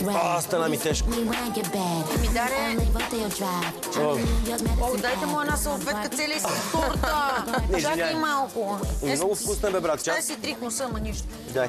Стана ми тежко. Ми даде... Дайте му една салфетка, цели си торта. Чакай малко. Много вкусна бе, брат. Ще си трих носа, ама нищо. Дай.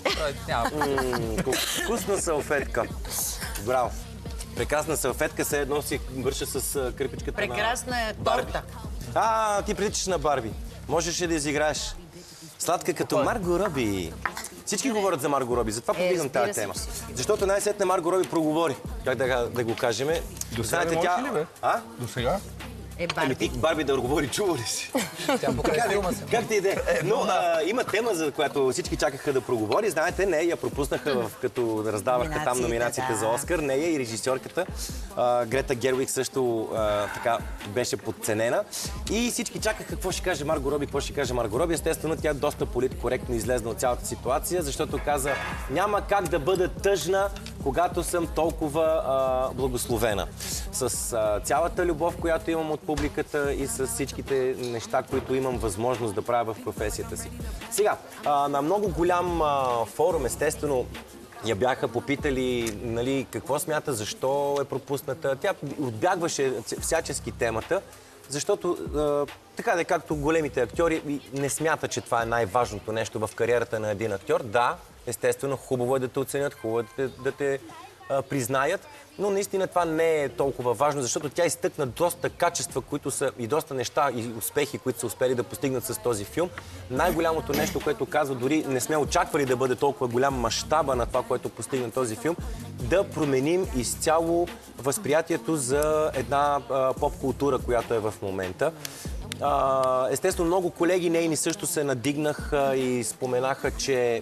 Вкусна салфетка. Браво. Прекрасна салфетка, се едно си върша с кърпичката на прекрасна е торта. Ти приличаш на Барби. Можеш ли да изиграеш сладка като Марго Роби? Всички говорят за Марго Роби, затова повдигам тази тема. Защото най-сетне Марго Роби проговори, как да го кажем. До сега не можеш ли, бе? До сега? Ти Барби да говори, чува ли си? Как ти иде? Но има тема, за която всички чакаха да проговори. Знаете, нея я пропуснаха, като раздаваха там номинациите за Оскар. Нея и режисьорката Грета Гервиг също така беше подценена. И всички чакаха какво ще каже Марго Роби, какво ще каже Марго Роби. Естествено, тя доста политкоректно излезна от цялата ситуация, защото каза: няма как да бъда тъжна, когато съм толкова благословена. С цялата любов, която имам от публиката и с всичките неща, които имам възможност да правя в професията си. Сега, на много голям форум, естествено, я бяха попитали, нали, какво смята, защо е пропусната. Тя отбягваше всячески темата, защото, така както големите актьори не смятат, че това е най-важното нещо в кариерата на един актьор. Да, естествено, хубаво е да те оценят, хубаво е да те признаят, но наистина това не е толкова важно, защото тя изтъкна доста качества, които са и доста неща и успехи, които са успели да постигнат с този филм. Най-голямото нещо, което казва, дори не сме очаквали да бъде толкова голям мащаба на това, което постигна този филм, да променим изцяло възприятието за една поп-култура, която е в момента. Естествено, много колеги нейни също се надигнаха и споменаха, че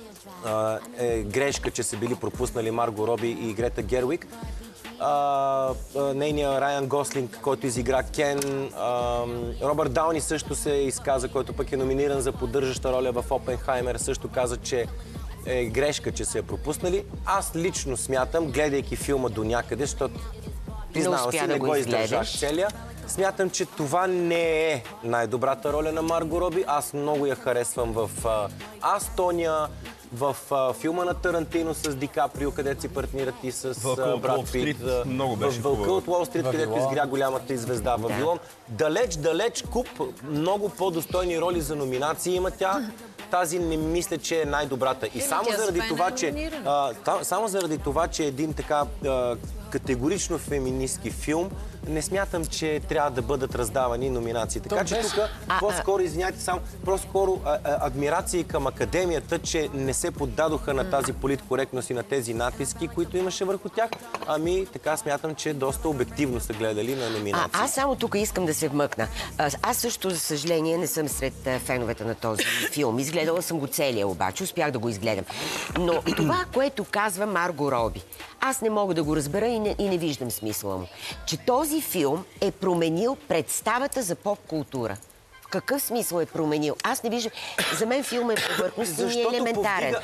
е грешка, че са били пропуснали Марго Роби и Грета Гервиг. Нейният Райан Гослинг, който изигра Кен. Робърт Дауни също се изказа, който пък е номиниран за поддържаща роля в Опенхаймер, също каза, че е грешка, че се е пропуснали. Аз лично смятам, гледайки филма до някъде, защото признавам си, не го издържах целия. Смятам, че това не е най-добрата роля на Марго Роби. Аз много я харесвам в Астония, в филма на Тарантино с Ди Каприо, където си партнират и с Брад Пит. В Вълка от Уолл Стрит, където изгря голямата звезда Вавилон. Далеч куп, много по-достойни роли за номинации има тя. Тази не мисля, че е най-добрата. И само заради това, че един така категорично феминистки филм, не смятам, че трябва да бъдат раздавани номинации. Така че тук по-скоро, извиняйте, по-скоро адмирации към Академията, че не се поддадоха на тази политкоректност и на тези натиски, които имаше върху тях. Ами така смятам, че доста обективно са гледали на номинации. Аз само тук искам да се вмъкна. Аз също, за съжаление, не съм сред феновете на този филм. Изгледала съм го целия, обаче успях да го изгледам. Но това, което казва Марго Роби, аз не мога да го разбера и не виждам смисъла му. Че този филм е променил представата за поп-култура. В какъв смисъл е променил? Аз не виждам. За мен филм е повърхностен и елементарен.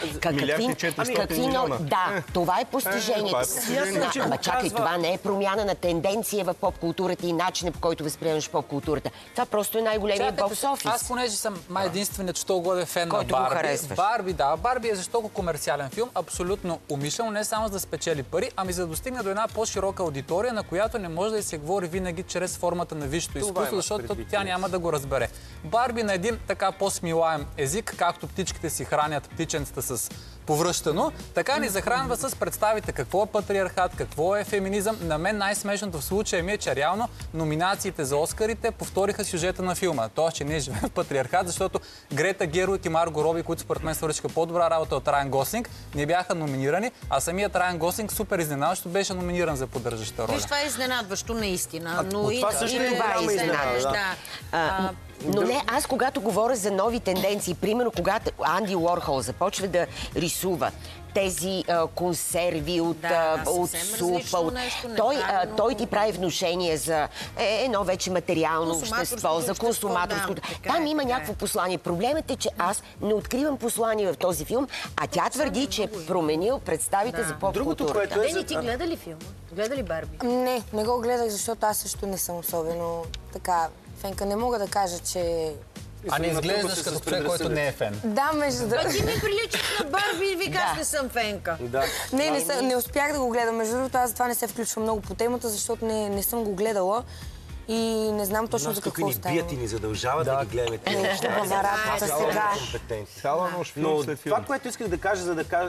Да, това е постижението. Ама чакай, това не е промяна на тенденция в поп-културата и начинът, по който възприемаш поп-културата. Това просто е най-големият бокс офис. Аз понеже съм единственият, що го е фен на Барби. Барби е жестоко комерциален филм, абсолютно умишлено, не само за да спечели пари, ами за да достигне до една по-широка аудитория, на която не може да се говори винаги чрез формата на висшето изкуство, защото тя няма да го разбере. Барби на един така по-смилаем език, както птичките си хранят птиченцата с повръщано, така ни захранва с представите какво е патриархат, какво е феминизъм. На мен най-смешното в случая ми е, че реално номинациите за Оскарите повториха сюжета на филма. Тоест, че ние живеем в патриархат, защото Грета Гервиг и Марго Роби, които според мен свършиха по-добра работа от Райан Гослинг, не бяха номинирани, а самият Райан Гослинг супер изненадващо беше номиниран за поддържаща роля. Виж, това е изненадващо наистина. Но това също е голяма изненада. Но не, аз когато говоря за нови тенденции, примерно когато Анди Уорхол започва да рисува тези консерви от супа, той ти прави внушение за едно вече материално общество, за консуматорското. Там има някакво послание. Проблемът е, че аз не откривам послание в този филм, а тя твърди, че е променил представите за поп-културата. Дени, ти гледа ли филма? Гледа ли Барби? Не го гледах, защото аз също не съм особено така фенка. Не мога да кажа, че А не изглеждаш като човек, който не е фен. Да, между другото. Ти ми приличаш на Барби и викаш, не съм фенка. Не успях да го гледам. Между другото, аз затова не се включвам много по темата, защото не съм го гледала. И не знам точно за какво става. Тук ни бият и ни задължават да ги гледаме. Хубава работа сега. Но това, което исках да кажа,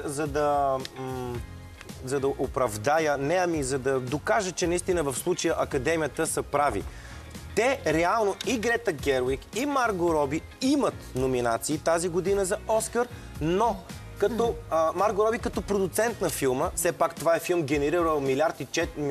за да оправдая, не ами за да докажа, че наистина в случая Академията са прави. Те реално и Грета Гервиг, и Марго Роби имат номинации тази година за Оскар, но като Марго Роби като продуцент на филма, все пак това е филм генерирал милиард и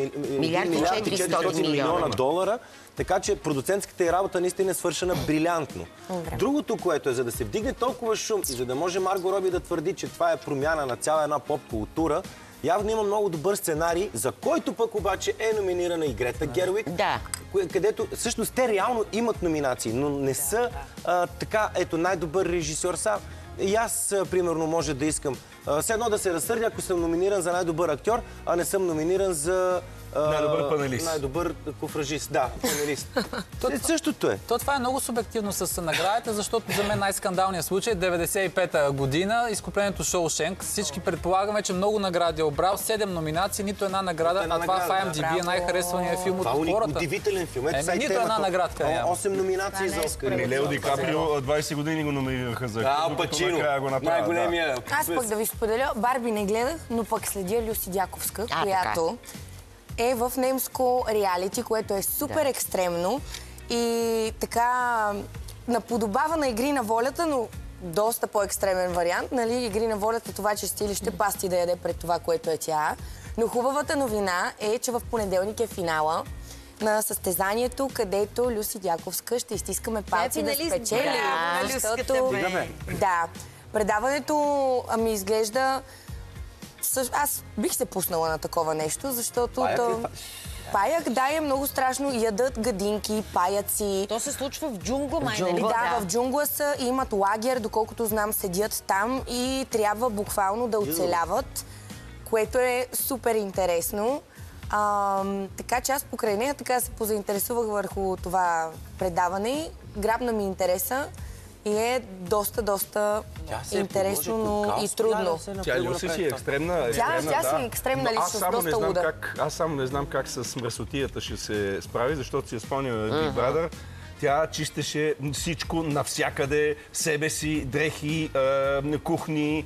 400 милиона долара, така че продуцентската й работа наистина е свършена брилянтно. Другото, което е, за да се вдигне толкова шум и за да може Марго Роби да твърди, че това е промяна на цяла една поп-култура, явно има много добър сценарий, за който пък обаче е номинирана и Грета Гервиг, където всъщност те реално имат номинации, но не са така, ето, най-добър режисьор сам. И аз, примерно, може да искам все едно да се разсърдя, ако съм номиниран за най-добър актьор, а не съм номиниран за най-добър панелист. Най-добър куфражист. Да, панелист. Същото е. Това е много субективно с наградите, защото за мен най-скандалният случай е 95-та година, изкуплението Шоушенк. Всички предполагаме, че много награди е обрал, 7 номинации, нито една награда, а това в IMDb е най-харесваният филм от хората. Удивителен филм. Нито една наградка няма. 8 номинации за Оскар. Лео Ди Каприо 20 години го номинираха за Ал Пачино. Най-големия. Аз пък да ви споделя, Барби не гледах, но пък следя Люси Дяковска, която е в немско реалити, което е супер екстремно и така наподобава на Игри на волята, но доста по-екстремен вариант. Нали? Игри на волята, това, че стили ще пасти да яде пред това, което е тя. Но хубавата новина е, че в понеделник е финала на състезанието, където Люси Дяковска ще изтискаме палци да спечели. Да, предаването ми изглежда... Аз бих се пуснала на такова нещо, защото... Паяк, да, е много страшно. Ядат гадинки, паяци. То се случва в джунгла, май, нали? Да, в джунгла са и имат лагер, доколкото знам, седят там и трябва буквално да оцеляват, което е супер интересно. Така че аз покрай нея така се позаинтересувах върху това предаване. Грабна ми интереса. И е доста интересно, но и трудно. Тя Люси си е екстремна. Тя си е екстремна личност, доста луда. Аз само не знам как с мръсотията ще се справи, защото си я спомням на Big Brother. Тя чистеше всичко навсякъде, себе си, дрехи, кухни,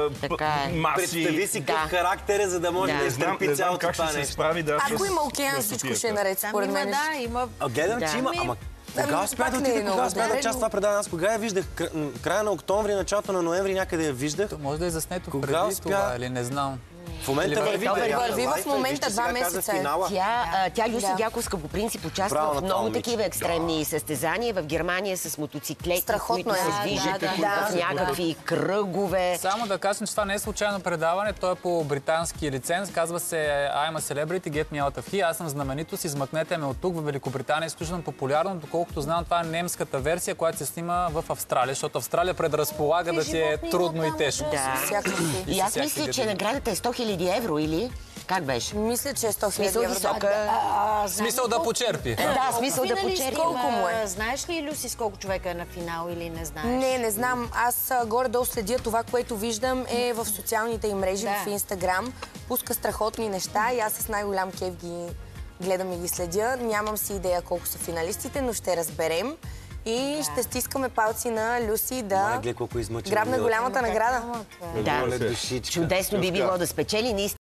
маси. Представи си какъв характер е, за да може да изтърпи цялото това нещо. Ако има океан, всичко ще е наред, според мен. Гледам, че има, ама кога успя да отиде, кога успя да част това предаване? Аз кога я виждах? Края на октомври, началото на ноември някъде я виждах. Може да е заснето преди това, или не знам. В момента върви в момента 2 месеца. Тя Люси Дяковска по принцип участва в много такива екстремни състезания. В Германия с мотоциклети, които се движат в някакви кръгове. Само да кажем, че това не е случайно предаване. То е по британски лиценз. Казва се I'm a celebrity, get me out of here. Аз съм знаменитост, измъкнете ме от тук. В Великобритания е изключително популярно. Доколкото знам, това е немската версия, която се снима в Австралия, защото Австралия предразполага да ти е трудно и тежко. И аз мисля, че наградата е 100 000 евро, или? Как беше? Мисля, че е 100 000 евро. Смисъл да почерпи. Да, смисъл да почерпи. Колко му е? Знаеш ли, Люси, с колко човека е на финал или не знаеш? Не знам. Аз горе-долу следя това, което виждам е в социалните им мрежи, в Инстаграм. Пуска страхотни неща и аз с най-голям кеф ги гледам и ги следя. Нямам си идея колко са финалистите, но ще разберем. И ще стискаме палци на Люси да грабне голямата награда. Да, чудесно би било да спечели.